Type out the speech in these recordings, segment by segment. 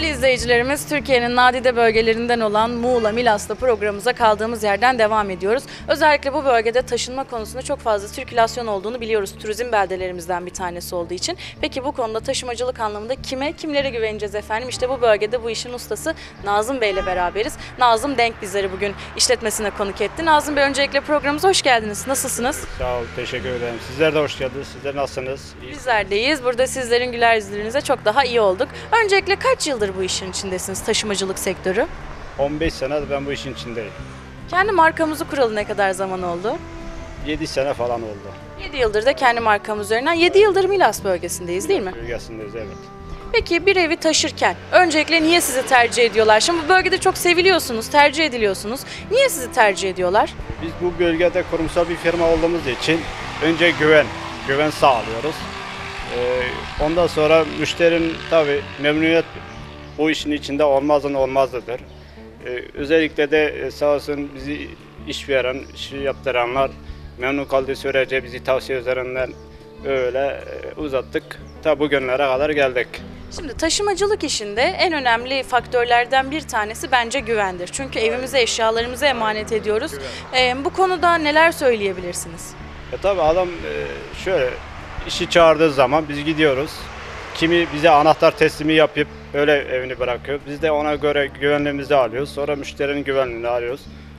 Değerli izleyicilerimiz, Türkiye'nin nadide bölgelerinden olan Muğla, Milas'ta programımıza kaldığımız yerden devam ediyoruz. Özellikle bu bölgede taşınma konusunda çok fazla sirkülasyon olduğunu biliyoruz. Turizm beldelerimizden bir tanesi olduğu için. Peki bu konuda taşımacılık anlamında kimlere güveneceğiz efendim? İşte bu bölgede bu işin ustası Nazım Bey ile beraberiz. Nazım Denk bizleri bugün işletmesine konuk etti. Nazım Bey, öncelikle programımıza hoş geldiniz. Nasılsınız? Sağ ol, teşekkür ederim. Sizler de hoş geldiniz. Sizler nasılsınız? Bizler de iyiyiz. Burada sizlerin güler yüzlerinize çok daha iyi olduk. Öncelikle kaç yıldır bu işin içindesiniz, taşımacılık sektörü? 15 senedir ben bu işin içindeyim. Kendi markamızı kuralı ne kadar zaman oldu? 7 sene falan oldu. 7 yıldır da kendi markamız üzerinden. 7 yıldır Milas bölgesindeyiz değil mi? Bölgesindeyiz, evet. Peki bir evi taşırken öncelikle niye sizi tercih ediyorlar? Şimdi bu bölgede çok seviliyorsunuz, tercih ediliyorsunuz. Niye sizi tercih ediyorlar? Biz bu bölgede kurumsal bir firma olduğumuz için önce güven sağlıyoruz. Ondan sonra müşterinin tabii memnuniyet bu işin içinde olmazdan olmazdır. Özellikle de sağ olsun bizi iş veren, işi yaptıranlar memnun kaldığı sürece bizi tavsiye üzerinden öyle uzattık. Ta bugünlere kadar geldik. Şimdi taşımacılık işinde en önemli faktörlerden bir tanesi bence güvendir. Çünkü evimize, eşyalarımızı emanet ediyoruz. Bu konuda neler söyleyebilirsiniz? Tabii adam şöyle işi çağırdığı zaman biz gidiyoruz. Kimi bize anahtar teslimi yapıp öyle evini bırakıyor. Biz de ona göre güvenliğimizi alıyoruz. Sonra müşterinin güvenliğini alıyoruz.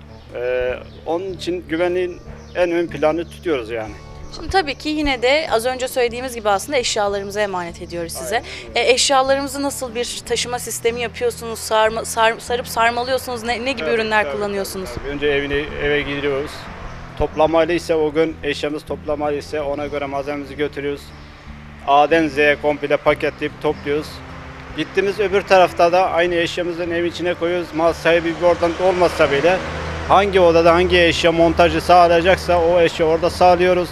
Onun için güvenliğin en ön planı tutuyoruz yani. Şimdi tabii ki yine de az önce söylediğimiz gibi aslında eşyalarımızı emanet ediyoruz size. Eşyalarımızı nasıl bir taşıma sistemi yapıyorsunuz? Sarıp sarmalıyorsunuz? Ne gibi ürünler kullanıyorsunuz? Tabii. Önce eve gidiyoruz. Toplamayla ise o gün eşyamız toplamayla ise ona göre malzememizi götürüyoruz. A'den Z'ye komple paketleyip topluyoruz. Gittiğimiz öbür tarafta da aynı eşyamızın evin içine koyuyoruz. Mal sahibi bir oradan olmazsa bile hangi odada hangi eşya montajı sağlayacaksa o eşya orada sağlıyoruz.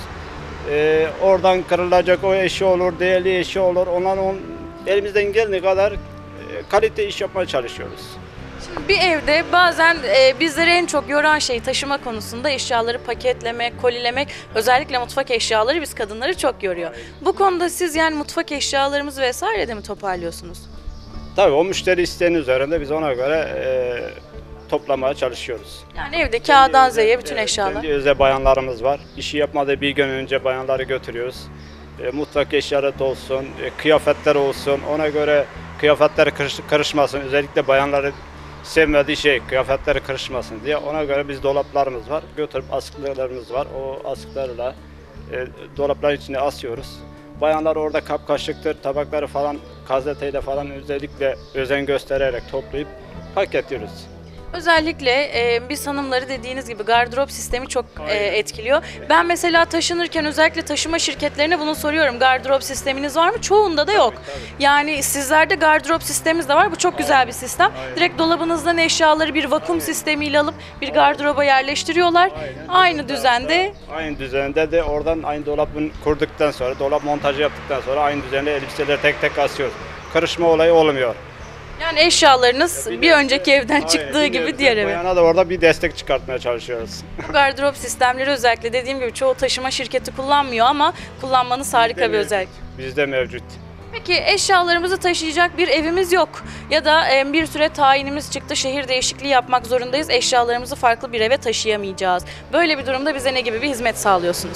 Oradan kırılacak o eşya olur, değerli eşya olur. Elimizden geldiği kadar kalite iş yapmaya çalışıyoruz. Şimdi bir evde bazen bizleri en çok yoran şey taşıma konusunda eşyaları paketlemek, kolilemek, özellikle mutfak eşyaları biz kadınları çok yoruyor. Bu konuda siz yani mutfak eşyalarımızı vesaire de mi toparlıyorsunuz? Tabii o müşteri isteğinin üzerinde biz ona göre toplamaya çalışıyoruz. Yani evdeki A'dan Z'ye bütün eşyalar. Kendi özel bayanlarımız var. İşi yapmadığı bir gün önce bayanları götürüyoruz. Mutfak eşyaları da olsun, kıyafetler olsun. Ona göre kıyafetler karışmasın. Özellikle bayanları sevmediği şey kıyafetleri karışmasın diye. Ona göre biz dolaplarımız var. Götürüp askılarımız var. O askılarla dolapların içine asıyoruz. Bayanlar orada kap kaşıktır, tabakları falan gazeteyle falan özellikle özen göstererek toplayıp paketliyoruz. Özellikle biz hanımları dediğiniz gibi gardırop sistemi çok etkiliyor. Evet. Ben mesela taşınırken özellikle taşıma şirketlerine bunu soruyorum. Gardırop sisteminiz var mı? Çoğunda da yok. Tabii. Yani sizlerde gardırop sistemimiz de var. Bu çok güzel bir sistem. Aynen. Direkt dolabınızdan eşyaları bir vakum sistemiyle alıp bir gardıroba yerleştiriyorlar. Aynı düzende. Aynı düzende de oradan aynı dolabın kurduktan sonra, dolap montajı yaptıktan sonra aynı düzende elbiseleri tek tek asıyoruz. Karışma olayı olmuyor. Yani eşyalarınız bir önceki evden çıktığı gibi diğer eve. Bayana da orada bir destek çıkartmaya çalışıyoruz. Bu gardırop sistemleri özellikle dediğim gibi çoğu taşıma şirketi kullanmıyor ama kullanmanız harika bir özellik. Bizde mevcut. Peki eşyalarımızı taşıyacak bir evimiz yok ya da bir süre tayinimiz çıktı, şehir değişikliği yapmak zorundayız, eşyalarımızı farklı bir eve taşıyamayacağız. Böyle bir durumda bize ne gibi bir hizmet sağlıyorsunuz?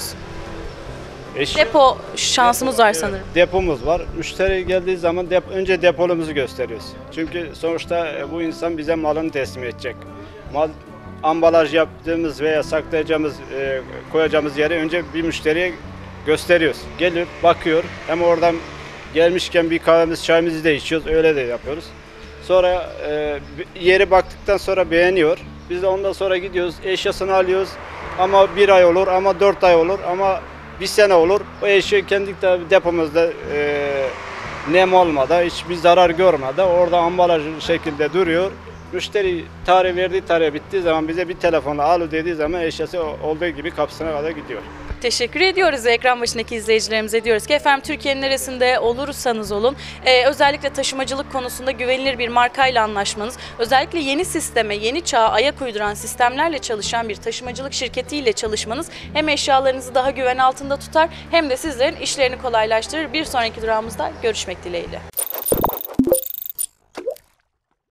Depo şansımız var sanırım. Depomuz var. Müşteri geldiği zaman önce depolumuzu gösteriyoruz. Çünkü sonuçta bu insan bize malını teslim edecek. Ambalaj yaptığımız veya saklayacağımız, koyacağımız yeri önce bir müşteriye gösteriyoruz. Gelir, bakıyor. Hem oradan gelmişken bir kahvemiz, çayımızı da içiyoruz. Öyle de yapıyoruz. Sonra yeri baktıktan sonra beğeniyor. Biz de ondan sonra gidiyoruz, eşyasını alıyoruz. Ama 1 ay olur, ama 4 ay olur, ama 1 sene olur. O eşya kendi depomuzda nem olmadan, hiçbir zarar görmeden orada ambalajlı şekilde duruyor. Müşteri verdiği tarih bittiği zaman bize bir telefonla al dediği zaman eşyası olduğu gibi kapısına kadar gidiyor. Teşekkür ediyoruz ekran başındaki izleyicilerimize, diyoruz ki efendim Türkiye'nin neresinde olursanız olun özellikle taşımacılık konusunda güvenilir bir markayla anlaşmanız, özellikle yeni sisteme, yeni çağa ayak uyduran sistemlerle çalışan bir taşımacılık şirketiyle çalışmanız hem eşyalarınızı daha güven altında tutar hem de sizlerin işlerini kolaylaştırır. Bir sonraki durağımızda görüşmek dileğiyle.